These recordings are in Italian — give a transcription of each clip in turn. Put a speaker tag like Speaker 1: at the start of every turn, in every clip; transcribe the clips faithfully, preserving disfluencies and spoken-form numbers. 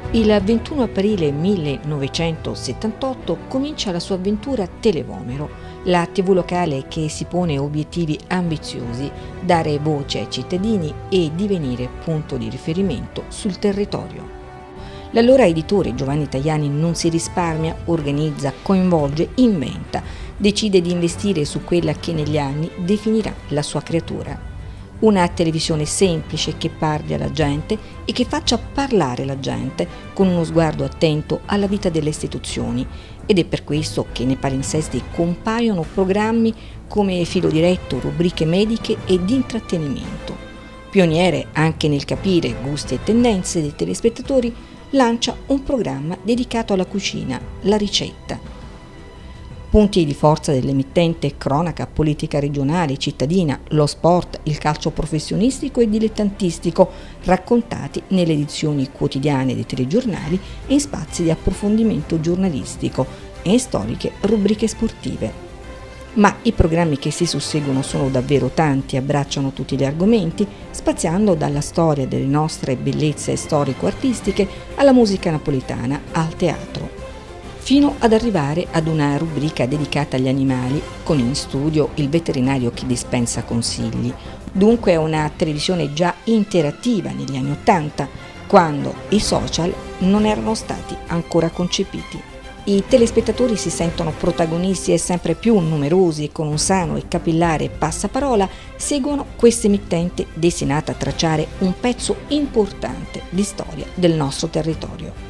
Speaker 1: Il ventuno aprile millenovecentosettantotto comincia la sua avventura Televomero, la tivù locale che si pone obiettivi ambiziosi, dare voce ai cittadini e divenire punto di riferimento sul territorio. L'allora editore Giovanni Tajani non si risparmia, organizza, coinvolge, inventa, decide di investire su quella che negli anni definirà la sua creatura. Una televisione semplice che parli alla gente e che faccia parlare la gente con uno sguardo attento alla vita delle istituzioni, ed è per questo che nei palinsesti compaiono programmi come Filo Diretto, rubriche mediche e di intrattenimento. Pioniere anche nel capire gusti e tendenze dei telespettatori, lancia un programma dedicato alla cucina, La Ricetta. Punti di forza dell'emittente: cronaca, politica regionale, cittadina, lo sport, il calcio professionistico e dilettantistico, raccontati nelle edizioni quotidiane dei telegiornali e in spazi di approfondimento giornalistico e in storiche rubriche sportive. Ma i programmi che si susseguono sono davvero tanti, abbracciano tutti gli argomenti, spaziando dalla storia delle nostre bellezze storico-artistiche alla musica napoletana, al teatro, fino ad arrivare ad una rubrica dedicata agli animali, con in studio il veterinario che dispensa consigli. Dunque è una televisione già interattiva negli anni Ottanta, quando i social non erano stati ancora concepiti. I telespettatori si sentono protagonisti e sempre più numerosi, e con un sano e capillare passaparola seguono questa emittente destinata a tracciare un pezzo importante di storia del nostro territorio.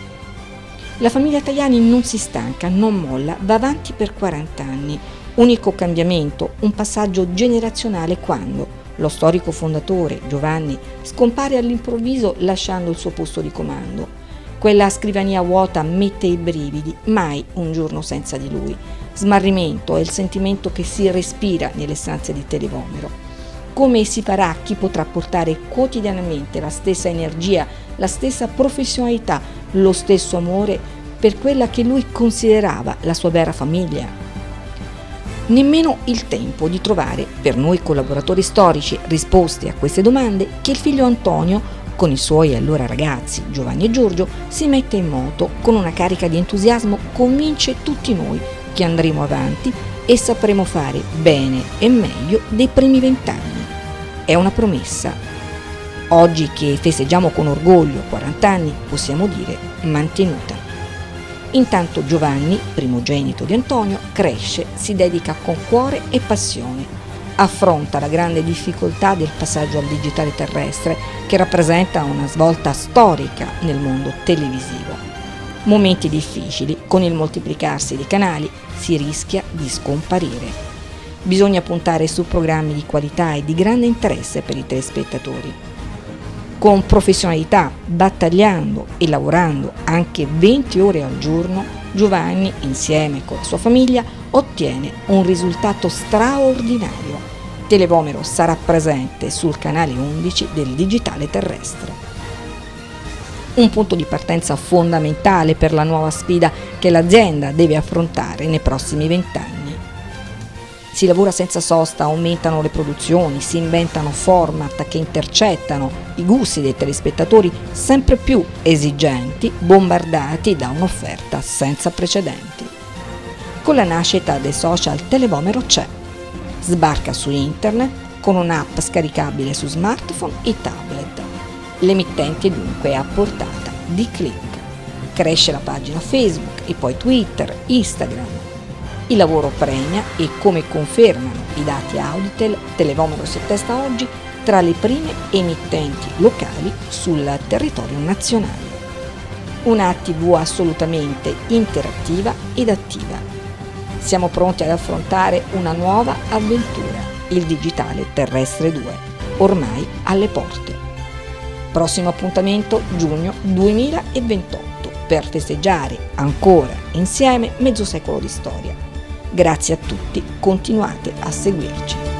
Speaker 1: La famiglia Tajani non si stanca, non molla, va avanti per quaranta anni. Unico cambiamento, un passaggio generazionale quando lo storico fondatore, Giovanni, scompare all'improvviso lasciando il suo posto di comando. Quella scrivania vuota mette i brividi, mai un giorno senza di lui. Smarrimento è il sentimento che si respira nelle stanze di Televomero. Come si farà chi potrà portare quotidianamente la stessa energia, la stessa professionalità, lo stesso amore per quella che lui considerava la sua vera famiglia? Nemmeno il tempo di trovare, per noi collaboratori storici, risposte a queste domande che il figlio Antonio, con i suoi allora ragazzi Giovanni e Giorgio, si mette in moto con una carica di entusiasmo, convince tutti noi che andremo avanti e sapremo fare bene e meglio dei primi vent'anni. È una promessa. Oggi che festeggiamo con orgoglio quaranta anni, possiamo dire mantenuta. Intanto Giovanni, primogenito di Antonio, cresce, si dedica con cuore e passione. Affronta la grande difficoltà del passaggio al digitale terrestre, che rappresenta una svolta storica nel mondo televisivo. Momenti difficili, con il moltiplicarsi dei canali si rischia di scomparire. Bisogna puntare su programmi di qualità e di grande interesse per i telespettatori. Con professionalità, battagliando e lavorando anche venti ore al giorno, Giovanni, insieme con la sua famiglia, ottiene un risultato straordinario. Televomero sarà presente sul canale undici del digitale terrestre. Un punto di partenza fondamentale per la nuova sfida che l'azienda deve affrontare nei prossimi vent'anni. Si lavora senza sosta, aumentano le produzioni, si inventano format che intercettano i gusti dei telespettatori sempre più esigenti, bombardati da un'offerta senza precedenti. Con la nascita dei social, Televomero c'è. Sbarca su internet con un'app scaricabile su smartphone e tablet. L'emittente dunque è a portata di click. Cresce la pagina Facebook e poi Twitter, Instagram. Il lavoro premia e, come confermano i dati Auditel, Televomero si attesta oggi tra le prime emittenti locali sul territorio nazionale. Una tivù assolutamente interattiva ed attiva. Siamo pronti ad affrontare una nuova avventura, il digitale terrestre due, ormai alle porte. Prossimo appuntamento giugno duemilaventotto per festeggiare ancora insieme mezzo secolo di storia. Grazie a tutti, continuate a seguirci.